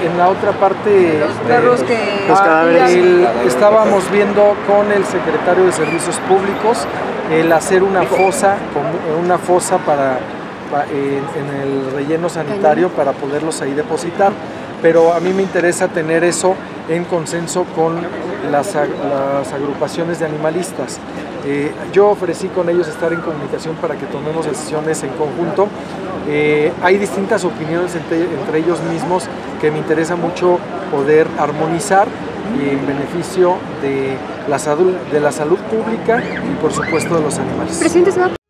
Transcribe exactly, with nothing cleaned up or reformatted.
en la otra parte los perros de, que los cadáveres, el, cadáveres. estábamos viendo con el secretario de Servicios Públicos el hacer una fosa, una fosa para, para en, en el relleno sanitario para poderlos ahí depositar. Pero a mí me interesa tener eso en consenso con las, las agrupaciones de animalistas. Eh, yo ofrecí con ellos estar en comunicación para que tomemos decisiones en conjunto. Eh, hay distintas opiniones entre, entre ellos mismos que me interesa mucho poder armonizar en beneficio de la, salud, de la salud pública y por supuesto de los animales. Presidente,